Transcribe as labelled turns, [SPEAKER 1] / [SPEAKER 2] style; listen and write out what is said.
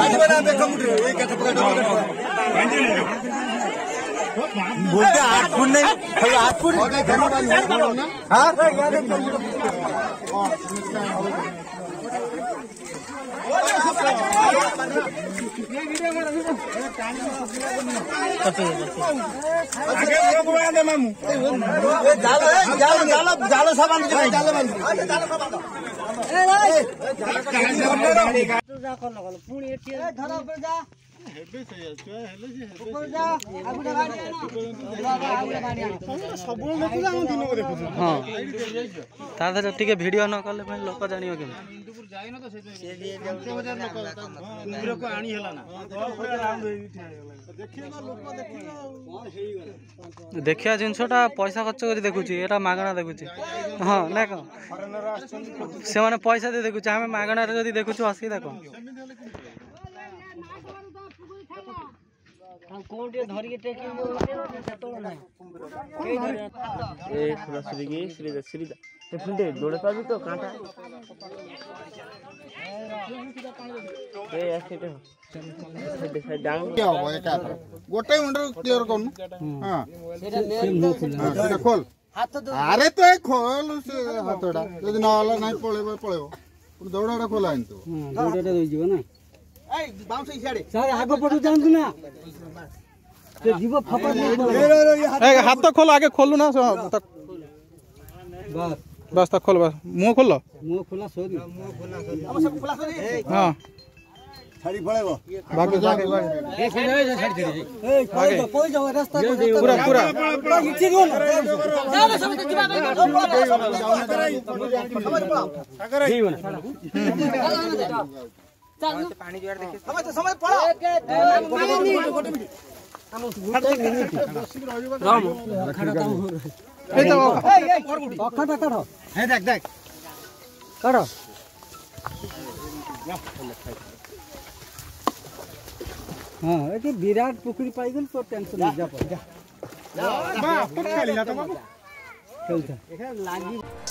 [SPEAKER 1] बोलते 8 फुट नहीं 8 फुट हाँ जालो सामान
[SPEAKER 2] हाँ तादर टिके वीडियो न कले लोक जानियो के देखिया जिनसटा पैसा खर्च कर देखुची एटा मागणा देखुची हाँ ना कौन से माने पैसा दे देखुची आम मागणा जदि देखुछु हसी देखो जोड़े पाबी तो कांटा
[SPEAKER 3] गोटे मुंड क्लियर कर खोल अरे तो खोल से हाथटा यदि ना पड़ेब दौड़ा खोला
[SPEAKER 1] आग पटू जानतु ना
[SPEAKER 4] हाथ खोल आगे खोलू ना बस तक खोल बस मुंह खोल
[SPEAKER 1] खोला सोरी
[SPEAKER 4] हाँ
[SPEAKER 3] छाड़ी पड़ेबो
[SPEAKER 4] बाकी जाके
[SPEAKER 1] कोई जाओ रास्ता
[SPEAKER 4] पूरा पूरा
[SPEAKER 1] इच्छे दियो ना जाओ सब जिबा पानी जोर देखे समय पड़ा हाँ ये विराट पुखरी पाई गल तो टेंशन नहीं जा पड़